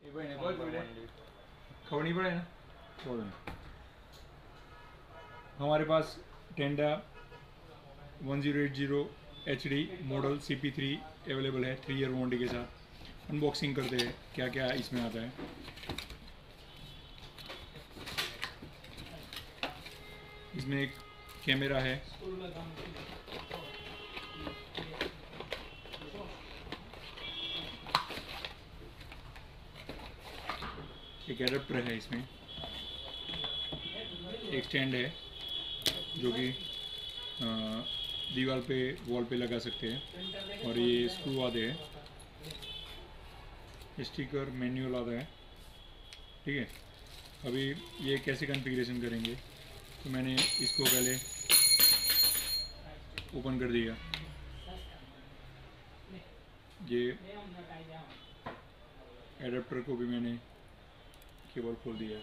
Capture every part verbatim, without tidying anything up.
खबर नहीं पड़ा है ना, छोड़ देना। हमारे पास Tenda one zero eight zero H D model C P three available है थ्री ईयर वारंटी के साथ। अनबॉक्सिंग करते हैं क्या क्या इसमें आता है। इसमें एक कैमरा है, एक एडाप्टर है, इसमें एक स्टैंड है जो कि दीवार पे वॉल पे लगा सकते हैं, और ये स्क्रू आते हैं, स्टिकर मैनुअल आता है। ठीक है, अभी ये कैसे कॉन्फ़िगरेशन करेंगे, तो मैंने इसको पहले ओपन कर दिया। ये एडाप्टर को भी मैंने केबल खोल दिया।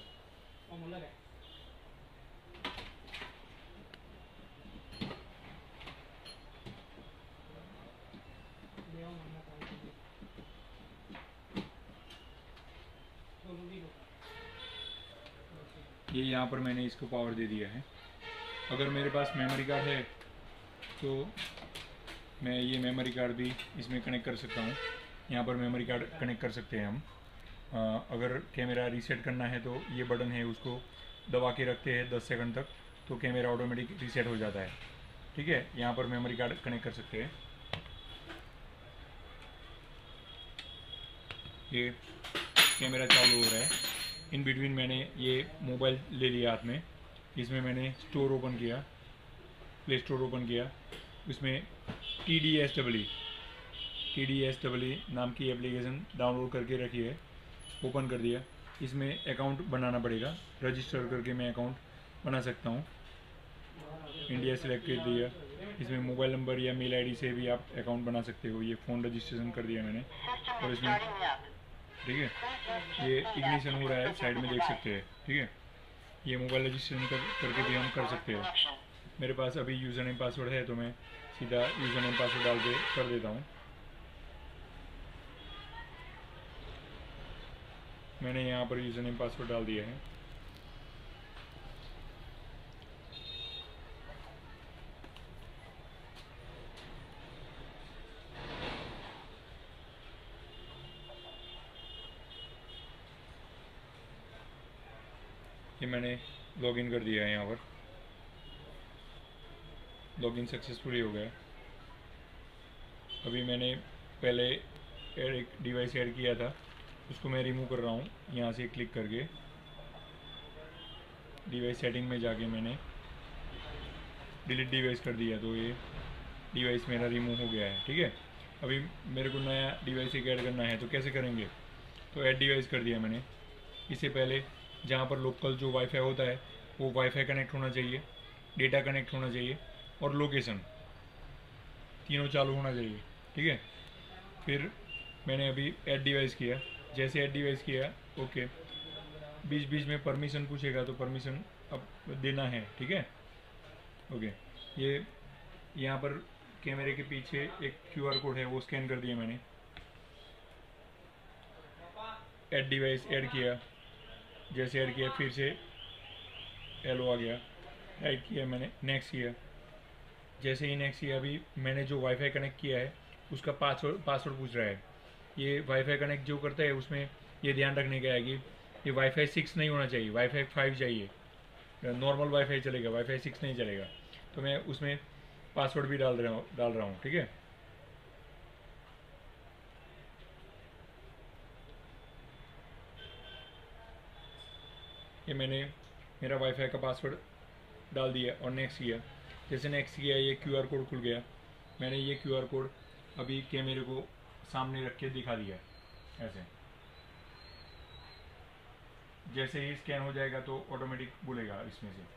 ये यहाँ पर मैंने इसको पावर दे दिया है। अगर मेरे पास मेमोरी कार्ड है तो मैं ये मेमोरी कार्ड भी इसमें कनेक्ट कर सकता हूँ। यहाँ पर मेमोरी कार्ड कनेक्ट कर सकते हैं हम। आ, अगर कैमरा रीसेट करना है तो ये बटन है, उसको दबा के रखते हैं दस सेकंड तक, तो कैमरा ऑटोमेटिक रीसेट हो जाता है। ठीक है, यहाँ पर मेमोरी कार्ड कनेक्ट कर सकते हैं। ये कैमरा चालू हो रहा है। इन बिटवीन मैंने ये मोबाइल ले लिया हाथ में, इसमें मैंने स्टोर ओपन किया, प्ले स्टोर ओपन किया। उसमें T D S W T D S W नाम की एप्लीकेशन डाउनलोड करके रखी है, ओपन कर दिया। इसमें अकाउंट बनाना पड़ेगा, रजिस्टर करके मैं अकाउंट बना सकता हूँ। इंडिया सेलेक्ट कर दिया। इसमें मोबाइल नंबर या मेल आईडी से भी आप अकाउंट बना सकते हो। ये फ़ोन रजिस्ट्रेशन कर दिया मैंने, और इसमें ठीक है, ये इग्निशन हो रहा है, साइड में देख सकते हैं। ठीक है, ये मोबाइल रजिस्ट्रेशन कर करके भी हम कर सकते हैं। मेरे पास अभी यूज़र नेम पासवर्ड है, तो मैं सीधा यूज़र नेम पासवर्ड डाल के कर देता हूँ। मैंने यहाँ पर यूज़र नेम पासवर्ड डाल दिया है। ये मैंने लॉगिन कर दिया है। यहाँ पर लॉगिन सक्सेसफुली हो गया। अभी मैंने पहले एक डिवाइस ऐड किया था, उसको मैं रिमूव कर रहा हूँ। यहाँ से क्लिक करके डिवाइस सेटिंग में जाके मैंने डिलीट डिवाइस कर दिया, तो ये डिवाइस मेरा रिमूव हो गया है। ठीक है, अभी मेरे को नया डिवाइस एक ऐड करना है, तो कैसे करेंगे, तो ऐड डिवाइस कर दिया मैंने। इससे पहले जहाँ पर लोकल जो वाईफाई होता है वो वाईफाई कनेक्ट होना चाहिए, डेटा कनेक्ट होना चाहिए, और लोकेशन तीनों चालू होना चाहिए। ठीक है, फिर मैंने अभी ऐड डिवाइस किया। जैसे ऐड डिवाइस किया, ओके, बीच बीच में परमिशन पूछेगा, तो परमिशन अब देना है। ठीक है, ओके। ये यहाँ पर कैमरे के पीछे एक क्यूआर कोड है, वो स्कैन कर दिया मैंने। ऐड डिवाइस ऐड किया, जैसे ऐड किया फिर से एलो आ गया, ऐड किया मैंने, नेक्स्ट किया। जैसे ही नेक्स्ट किया, अभी मैंने जो वाईफाई कनेक्ट किया है उसका पासवर्ड पासवर्ड पूछ रहा है। ये वाईफाई कनेक्ट जो करता है उसमें ये ध्यान रखने का है कि ये वाईफाई सिक्स नहीं होना चाहिए, वाईफाई फाइव चाहिए। नॉर्मल वाईफाई चलेगा, वाईफाई सिक्स नहीं चलेगा। तो मैं उसमें पासवर्ड भी डाल रहा हूँ डाल रहा हूँ ठीक है, ये मैंने मेरा वाईफाई का पासवर्ड डाल दिया और नेक्स्ट किया। जैसे नेक्स्ट किया, ये क्यूआर कोड खुल गया। मैंने ये क्यूआर कोड अभी कैमरे को सामने रख के दिखा दिया ऐसे। जैसे ही स्कैन हो जाएगा तो ऑटोमेटिक बोलेगा इसमें से।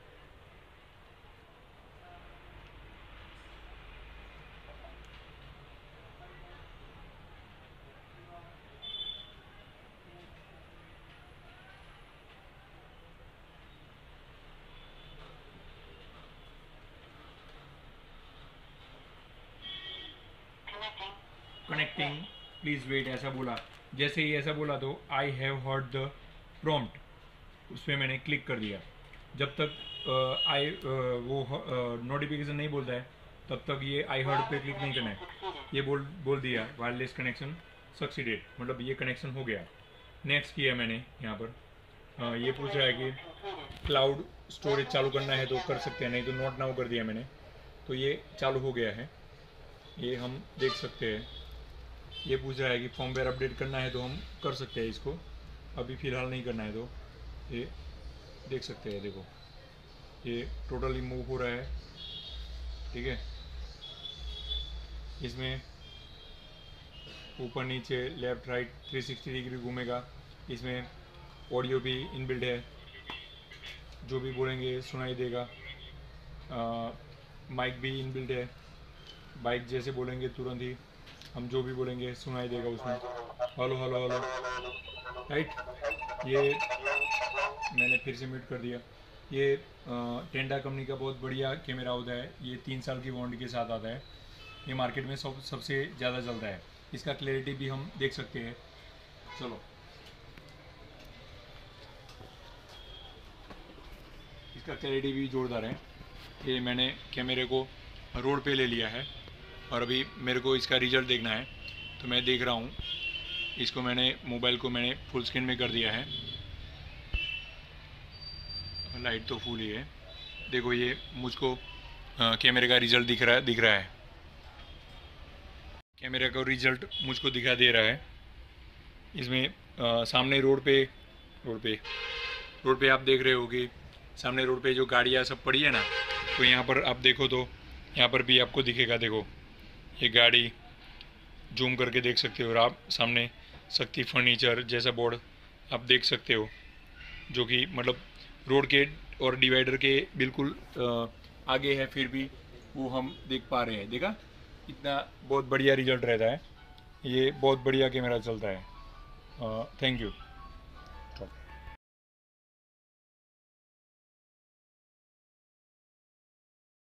कनेक्टिंग प्लीज वेट ऐसा बोला। जैसे ही ऐसा बोला तो I have heard the prompt, उस पर मैंने क्लिक कर दिया। जब तक आई uh, uh, वो नोटिफिकेशन uh, नहीं बोलता है तब तक ये आई हर्ड पे क्लिक नहीं करना है। ये बोल बोल दिया वायरलेस कनेक्शन सक्सीडेड, मतलब ये कनेक्शन हो गया। नेक्स्ट किया मैंने यहाँ पर, uh, ये पूछ रहा है कि क्लाउड स्टोरेज चालू करना है तो कर सकते हैं, नहीं तो नोट नाउ कर दिया मैंने, तो ये चालू हो गया है, ये हम देख सकते हैं। ये पूछ रहा है कि फॉर्मवेयर अपडेट करना है तो हम कर सकते हैं इसको, अभी फ़िलहाल नहीं करना है तो ये देख सकते हैं। देखो ये टोटली मूव हो रहा है, ठीक है। इसमें ऊपर नीचे left right three sixty degree घूमेगा। इसमें ऑडियो भी इनबिल्ट है, जो भी बोलेंगे सुनाई देगा। माइक भी इनबिल्ट है, बाइक जैसे बोलेंगे तुरंत ही हम जो भी बोलेंगे सुनाई देगा उसमें। Hello hello hello, right. ये मैंने फिर से म्यूट कर दिया। ये टेंडा कंपनी का बहुत बढ़िया कैमरा होता है, ये तीन साल की वारंटी के साथ आता है। ये मार्केट में सब सबसे ज़्यादा चलता है। इसका क्लैरिटी भी हम देख सकते हैं। चलो इसका क्लैरिटी भी जोरदार है। ये मैंने कैमरे को रोड पे ले लिया है और अभी मेरे को इसका रिजल्ट देखना है, तो मैं देख रहा हूँ। इसको मैंने मोबाइल को मैंने फुल स्क्रीन में कर दिया है, लाइट तो फुल ही है। देखो ये मुझको कैमरे का रिजल्ट दिख रहा है दिख रहा है कैमरे का रिजल्ट मुझको दिखा दे रहा है। इसमें आ, सामने रोड पे रोड पे रोड पे आप देख रहे हो कि सामने रोड पे जो गाड़ियाँ सब पड़ी है ना, तो यहाँ पर आप देखो तो यहाँ पर भी आपको दिखेगा। देखो ये गाड़ी जूम करके देख सकते हो, और आप सामने शक्ति फर्नीचर जैसा बोर्ड आप देख सकते हो, जो कि मतलब रोड के और डिवाइडर के बिल्कुल आगे है, फिर भी वो हम देख पा रहे हैं। देखा इतना बहुत बढ़िया रिजल्ट रहता है, ये बहुत बढ़िया कैमरा चलता है। Thank you.